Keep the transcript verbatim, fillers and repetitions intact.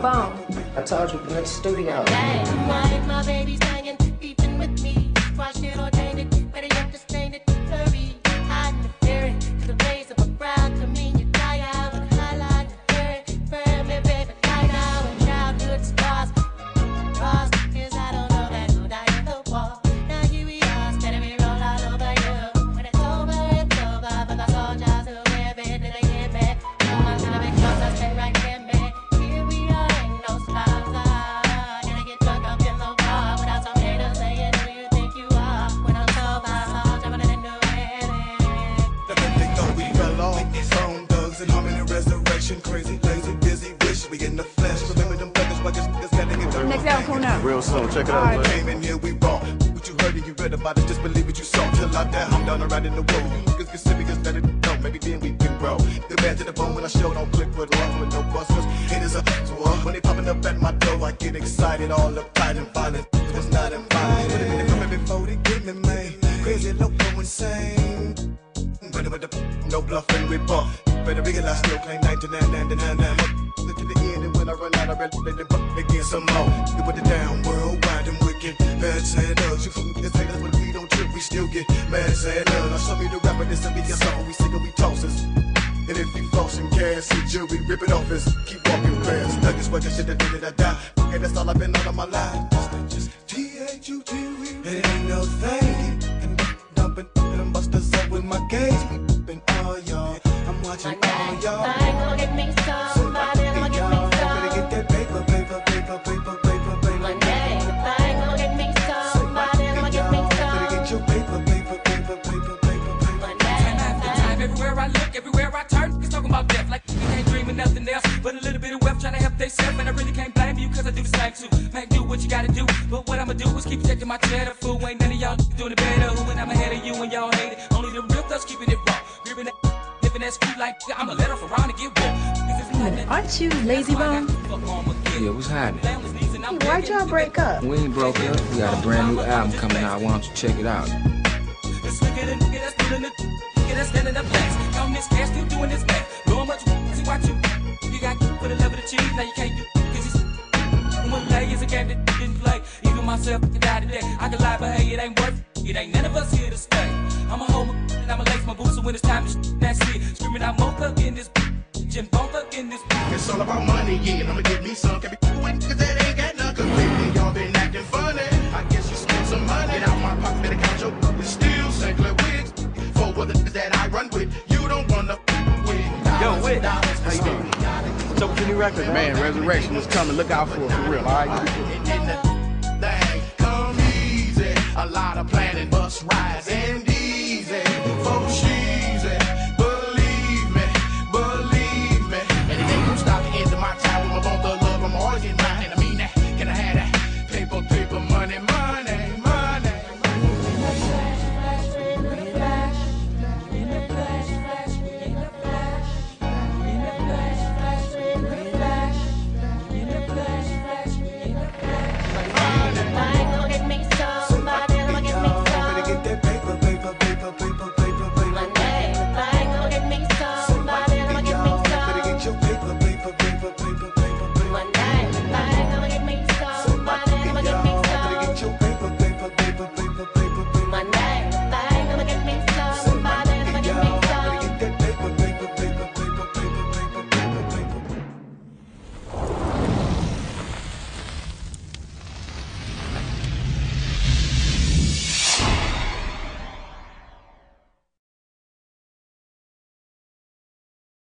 phone? I told you, in the studio. My baby's hanging, beefing with me. Squash it, ordain it, better yet sustain it. Hurry, hiding the fury, to the blaze of a brown convenient fly out with a highlight the fury. Firmly, baby, tight out with childhood scars. Scars, cause I don't know that who died in the war. Now here we are, steady we roll all over you. When it's over, it's over, but the soldiers who live it, they get back. No one's gonna be close, I stay right here, man. Here we are, ain't no stars. Ah, gonna get drunk up in the bar without some haters saying who you think you are. When I'm sober, I'm jumping into it. They thought we fell off. Phone thugs and harmony resurrection. Crazy, lazy, busy, wish we in the flesh. Remember them thuggers, buggers, niggas gotta get the Next album coming out. Real soon, check it out. I came in here, we raw. What you heard and you read about it, just believe what you saw. Till I die, I'm down around in the road. You niggas get serious, let it know. Maybe then we can grow. The bad to the bone when I show, don't click with love with no busters. It is a tour. When they popping up at my door, I get excited, all uptight and violent. It was not invited. But a minute from me before they get me, man. Crazy, loco, insane. But with the no bluffing, we bump. Better realize still claim ninety-nine, ninety-nine, ninety-nine. Look to the end, and when I run out, I ready to buck again some more. You put it down, worldwide and wicked. Bad saying us, you from the haters, but we don't trip, we still get mad saying us. Now show me the rapper, this will be your song, we sing and we toss us. And if you false and gas, see jewelry, rip it off us. Keep walking past, nuggets, working shit that did it, I die. And that's all I've been on all my life. Just T H U T, it ain't no thing. And dumping, and I'm busters up with my gauge. And all y'all, I'm watching all y'all. Gonna get me somebody, gonna get me Better get that paper, paper, paper, paper, paper, paper. One day, gonna get me somebody, gonna get me Better get your paper, paper, paper, paper, paper, paper. One Time after day. time, everywhere I look, everywhere I turn, niggas talking about death like they ain't dreaming nothing else but a little bit of wealth trying to help theyself. And I really can't blame you, cause I do the same too. Man, do what you gotta do, but what I'ma do is keep protecting my cheddar. Fool, ain't none of y'all doing it better. Who and I'm ahead of you and y'all hate it. Only the real thugs keeping it raw. Gripping that, living that street like I'ma let her around and get woke. Aren't you lazy bone? Yeah, what's happening? Hey, why'd y'all break up? We ain't broke up. We got a brand new album coming out. Why don't you check it out? Let's look at a nigga that's doing the nigga that's standing up last. Counting this cash, still doing this math. Doing much see watch you. You got for the level of cheese, now you can't do cause it's one lay is a game that didn't play. Even myself can die today. I can lie, but hey, it ain't worth it. It ain't none of us here to stay. I'ma hold my and I'ma lace my boots so when it's time to sh that's it. Screaming out more thug in this Jim Bone thug in this. It's all about money, yeah, and I'ma get me some. Can't be doing cause that ain't got nothing. Cause lately y'all been acting funny. I guess you spent some money. Get out my pocket, better count your it's still Saint Clair wigs. For what the that I run with, you don't wanna with. Yo, Witt, how you doing? What's up with your new record, man? Resurrection is coming. Look out for it, for real, all right? Thing come easy. A lot of planning, bus rides and easy. Folks, she